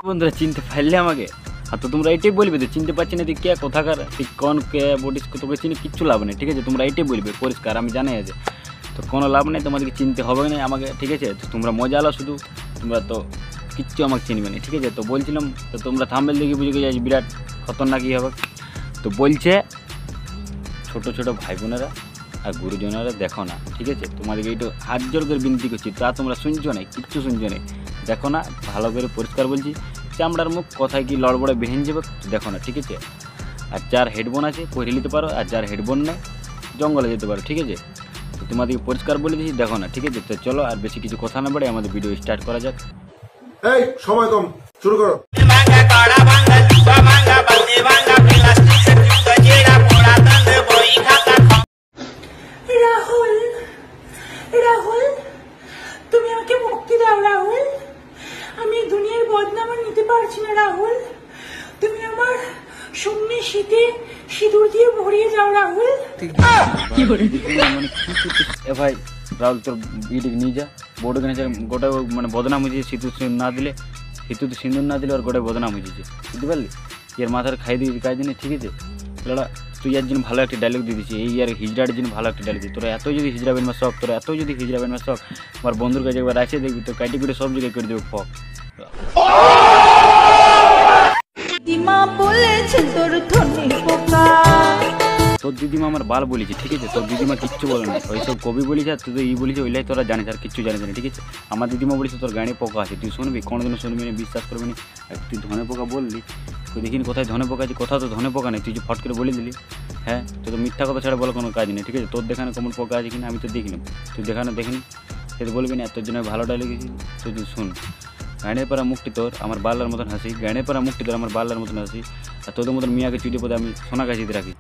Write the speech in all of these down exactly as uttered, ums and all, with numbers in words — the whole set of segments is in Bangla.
বন্ধুরা চিনতে পারলে আমাকে, আর তো তোমরা এটাই বলবে যে চিনতে পারছি না, কে কোথাকার ঠিক কোন কে বডিস তোকে চিনি কিচ্ছু লাভ নেই, ঠিক আছে? তোমরা এটাই বলবে পরিষ্কার, আমি জানাই আছে, তো কোনো লাভ নেই, তোমাদেরকে চিনতে হবে না আমাকে, ঠিক আছে? তো তোমরা মজা আলো শুধু, তোমরা তো কিচ্ছু আমাকে চিনবে না, ঠিক আছে? তো বলছিলাম, তো তোমরা থাম্বনেল দেখে বুঝে গেছে বিরাট খতরনাকই হবে। তো বলছে ছোটো ছোটো ভাই বোনেরা আর গুরুজনেরা দেখো না, ঠিক আছে? তোমাদেরকে এইটা হাত জোর করে বিনতি করছি, তা তোমরা শুনছো না, কিচ্ছু শুনছো না, দেখো না, ভালো করে পরিষ্কার বলছি, চামড়ার মুখ কথায় কি লড়বড়ে বেহেন যাবে, দেখো না, ঠিক আছে? আর যার হেডফোন আছে পরে নিতে পারো, আর যার হেডফোন নেই জঙ্গলে যেতে পারো, ঠিক আছে? তো তোমাদেরকে পরিষ্কার বলে দিচ্ছি, দেখো না, ঠিক আছে? তো চলো আর বেশি কিছু কথা না বাড়ে আমাদের ভিডিও স্টার্ট করা যাক। এই সময় কম, শুরু করো। রাহুল, রাহুল, তুমি আমাকে মুক্তি দাও রাহুল, আমি দুনিয়ার বদনাম আর নিতে পারছি না রাহুল, তুমি আমার শূন্য শীতে সিঁদুর দিয়ে ভরিয়ে যাও রাহুল। এ ভাই রাহুল, তোর বিটিকে নিয়ে যা, বোর্ডে কিনে গোটা মানে বদনাম হয়েছে, সিঁদুর না দিলে, সিঁদুর সিঁদুর না দিলে আর গোটায় বদনাম হয়েছে, বুঝতে পারলি? এর মাথার খাই দিয়ে কাজ নেই, ঠিক আছে? লড়া, তুই এর জন্য ভালো একটা ডায়লগ দিয়ে দিচ্ছি, এই আর হিজড়ার জন্য ভালো একটা ডায়লগ দিই, তোরা এত যদি হিজড়া বেনবার শখ, তোরা এত যদি হিজড়া বেনবার শখ, আমার বন্ধুর কাছে একবার আসে দেখবি, তো কাটি করে সব জায়গায় করে দেবো ফক। দিমা বলেছে তোর ধনে পোকা, তোর দিদিমা আমার বাল বলেছে, ঠিক আছে? তোর দিদিমা কিচ্ছু বলে না, ওইসব কবি বলেছে, আর তুই তো ই বলেছে, ওইলাই তোরা জানিস, আর কিচ্ছু জানিস না, ঠিক আছে? আমার দিদিমা বলেছে তোর গাড়ি পোকা আছে, তুই শুনবি, কোনোদিনও শুনবি না, বিশ্বাস করবি না। আর তুই ধনে পোকা বললি, তুই দেখিনি কোথায় ধনে পোকা আছে, কোথাও তো ধনে পোকা নেই, তুই যে ফট করে বলে দিলি, হ্যাঁ? তুই তো মিথ্যা কথা ছাড়া বলার কোনো কাজ নেই, ঠিক আছে? তোর দেখানো কোমল পোকা আছে কিনা আমি তো দেখিলাম, তুই দেখানো দেখিনি, সে তো বলবি না, তোর জন্য ভালো ডায়লগ গেছি, তুই তুই শুন। গানের পাড়া মুখটি তোর আমার বাল্লার মতন হাসি, গানের পাড়া মুখটি তোর আমার বাল্লার মতন হাসি, আর তোদের মতন মিয়াকে চুটি পদে আমি সোনা কাশিতে রাখি।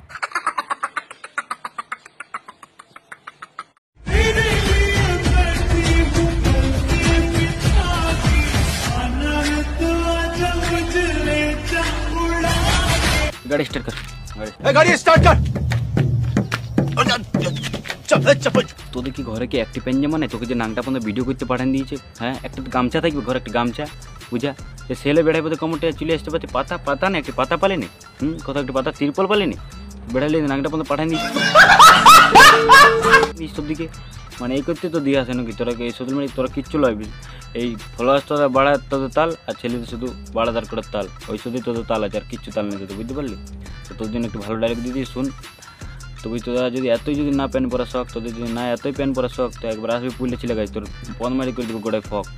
गाड़ी स्टार्ट कर, গাড়ি স্টার্ট কর। তোদের কি ঘরে কি একটি পেঞ্জামা নেই? তোকে যে নাংটা পর্যন্ত ভিডিও করতে পাঠান দিয়েছে, হ্যাঁ? একটা গামছা থাকবে ঘরে, একটা গামছা, বুঝা? যে সেলে বেড়াই বোধ কমরটা চলে আসতে পারছে, পাতা পাতা না, একটি পাতা পালেনি, হুম, কোথাও একটি পাতা তিরপল পালেনি, বেড়ালে নাংটা পর্যন্ত পাঠান দিয়েছে সব দিকে, মানে এই করতে তো দিয়ে আসে নাকি তোরা? এই সোশ্যাল মিডিয়া তোরা কিচ্ছু লয়বি, এই ফলোয়ার্স তোরা বাড়ার তোদের তাল, আর ছেলেদের শুধু বাড়াদার করার তাল, ওই শুধুই তোদের তাল আছে, আর কিচ্ছু তাল নেই তোদের, বুঝতে পারলি? তো তোর জন্য একটু ভালো ডায়লগ দিয়ে দিয়ে শুন। তবে তোরা যদি এতই যদি না প্যান্ট পরা শখ, তোদের যদি না এতই প্যান্ট পরা শখ, তো একবার আসবি পুলে ছিলে গাছ, তোর পন মারি করে দেবো গোটায় ফক।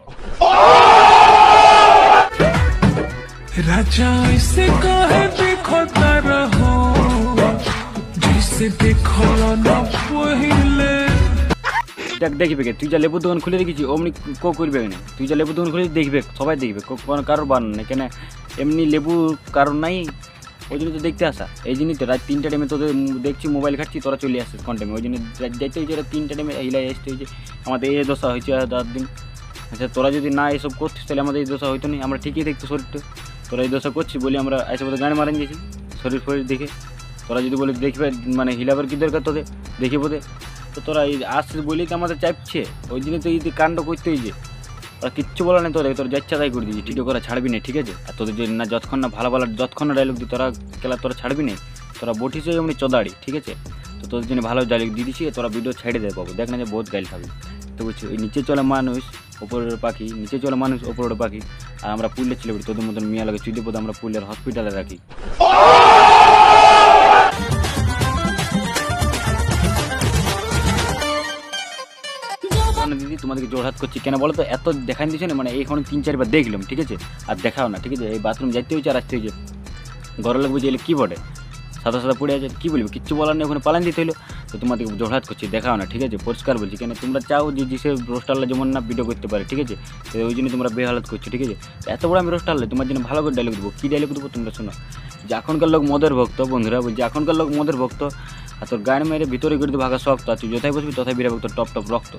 राजा इसे कहे देखो रहो जिसे देखो ना पहिले দেখ দেখবে, তুই যা লেবুর দোকান খুলে রেখেছি অমনি কো করবে না, তুই যা লেবুর দোকান খুলে দেখবে, সবাই দেখবে, কোনো কারোর বান নেই, কেন এমনি লেবু কারণ নাই, ওই জন্য তো দেখতে আসা। এই জন্যই তো রাত তিনটা টাইমে তোদের দেখছি মোবাইল ঘাটছি, তোরা চলে আসছিস কোন টাইমে, ওই জন্য যাইতে হয়েছে রাত তিনটা টাইমে হিলাই আসতে হয়েছে, আমাদের এই দশা হয়েছে দশ দিন। আচ্ছা তোরা যদি না এসব করছিস তাহলে আমাদের এই দশা হইতো না, আমরা ঠিকই দেখতো শরীরটা, তোরা এই দশা করছিস বলে আমরা এসে বোধ গাড়ি মারেন গেছি শরীর ফরির দেখে। তোরা যদি বলে দেখবে মানে হিলাবার কী দরকার তোদের দেখে বোধে, তো তোরা এই আসছিস বলেই তো আমাদের চাপছে, ওই জন্য তো এই কাণ্ড করতে হয়েছে। ওরা কিচ্ছু বলা নেই তোদের, তোর যাচ্ছা তাই করে দিয়েছি, ভিডিও করা ছাড়বি না, ঠিক আছে? আর তোদের যদি না যতক্ষণ না ভালো ভালো যতক্ষণ না ডায়লগ দিই তোরা খেলা তোরা ছাড়বি না, তোরা বটিস এমনি চদাড়ি, ঠিক আছে? তো তোদের জন্য ভালো ডায়লগ দিয়ে দিচ্ছি, তোরা ভিডিও ছেড়ে দেয় পাবো, দেখ না যে বহুত গাইল খাবি। তো বুঝছি ওই নিচে চলে মানুষ ওপরের পাখি, নিচে চলে মানুষ ওপরের পাখি, আর আমরা পুলের ছেলে বলি, তোদের মতন মিয়া লাগে চুদি পদ আমরা পুলের হসপিটালে রাখি। দিদি তোমাদেরকে জোরহাত করছি কেন বলো তো? এত দেখান দিচ্ছে না, মানে এইখানে তিন চারবার দেখলাম, ঠিক আছে? আর দেখাও না, ঠিক আছে? এই বাথরুম যাইতে হয়েছে আর আসতে হয়েছে, ঘরে লোক বুঝে এলে কী বটে সাদা সাদা পড়ে আছে, কী বলবো, কিচ্ছু বলার নেই, ওখানে পালান দিতে হলো। তো তোমাদেরকে জোরহাত করছি, দেখাও না, ঠিক আছে? পরিষ্কার বলছি, কেন তোমরা চাও যে যে সে রোস্টারলা যেমন না ভিডিও করতে পারে, ঠিক আছে? তো ওই জন্য তোমরা বেহালত করছো, ঠিক আছে? এত বড় আমি রোস্টারলে তোমার জন্য ভালো করে ডায়লগ দেবো, কী ডায়লগ দেবো তোমরা শোনো। যে এখনকার লোক মদের ভক্ত, বন্ধুরা বলছি এখনকার লোক মদের ভক্ত, আর তোর গাড়ি মেরে ভিতরে করে ভাগা শক্ত, আর তুই যথাই বসবি তথায় বেরোবে তোর টপ টপ রক্ত।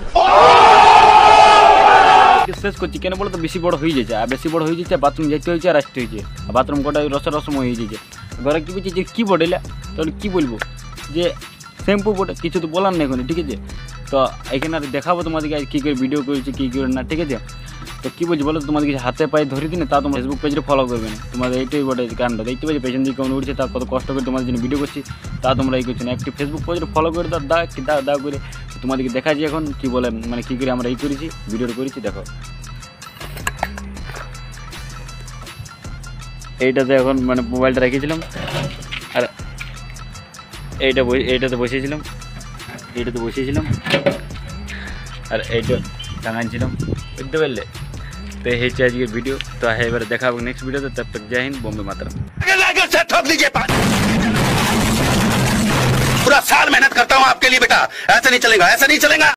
শেষ করছি কেন বলো তো? বেশি বড় হয়ে যাচ্ছে, আর বেশি বড় হয়ে যাচ্ছে, বাথরুম যেতে হয়েছে আর আসতে হয়েছে, আর বাথরুম কটা রসা রসম হয়ে যাচ্ছে, ঘরে কী বলছে যে কী বটে, তাহলে কী বলবো যে শ্যাম্পু বটে, কিছু তো বলার নেই এখন, ঠিক আছে? তো এখানে আর দেখাবো তোমাদেরকে কী করে ভিডিও করেছি কী করে না, ঠিক আছে? তো কি বলছি বলো, তোমাদের কিছু হাতে পায়ে ধরে দিনে তা তোমরা ফেসবুক পেজে ফলো করবে না। তোমাদের এইটাই বটে কারণটা, দেখতে পাচ্ছি পেছন দিকে কেমন উঠছে, তা কত কষ্ট করে তোমাদের জন্য ভিডিও করছি, তা তোমরা এই করছো না। একটি ফেসবুক পেজে ফলো করে দাও, দা একটি দা দা করে তোমাদেরকে দেখাচ্ছি এখন কি বলে, মানে কী করে আমরা এই করেছি, ভিডিওটা করেছি দেখো। এইটাতে এখন মানে মোবাইলটা রেখেছিলাম, আর এইটা এইটাতে বসিয়েছিলাম, এইটাতে বসিয়েছিলাম, আর এইটা টাঙাইছিলাম, বুঝতে পারলে। তো এই হচ্ছে আজকের ভিডিও। তো এবারে দেখা হবে নেক্সট ভিডিওতে। তব তক জয় হিন্দ, বম্বে মাতরম। ठोक दीजिए पूरा साल मेहनत करता हूँ आपके लिए बेटा, ऐसा नहीं चलेगा, ऐसा नहीं चलेगा।